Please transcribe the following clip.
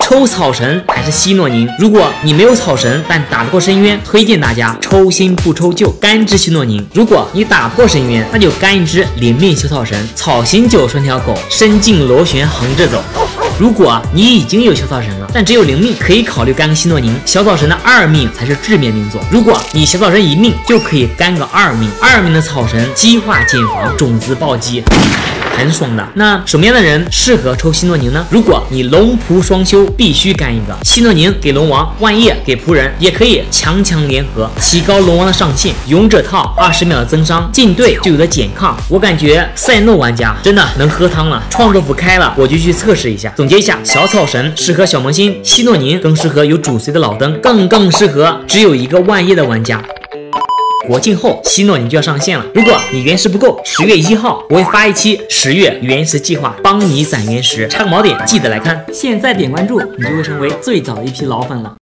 抽草神还是希诺宁？如果你没有草神，但打得过深渊，推荐大家抽新不抽旧，干一支希诺宁。如果你打不过深渊，那就干一支灵命修草神，草行9顺条狗，身进螺旋横着走。如果你已经有小草神了，但只有0命，可以考虑干个希诺宁。小草神的2命才是致命命座。如果你小草神1命，就可以干个2命。2命的草神激化减防，种子暴击，很爽的。那什么样的人适合抽希诺宁呢？如果你龙仆双修，必须干一个希诺宁给龙王，万叶给仆人，也可以强联合，提高龙王的上限。勇者套20秒的增伤，进队就有了减抗。我感觉赛诺玩家真的能喝汤了。创作服开了，我就去测试一下。总结一下，小草神适合小萌新，希诺宁更适合有主随的老登，更适合只有一个万叶的玩家。国庆后希诺宁就要上线了，如果你原石不够，10月1号我会发一期10月原石计划，帮你攒原石。插个锚点，记得来看。现在点关注，你就会成为最早的一批老粉了。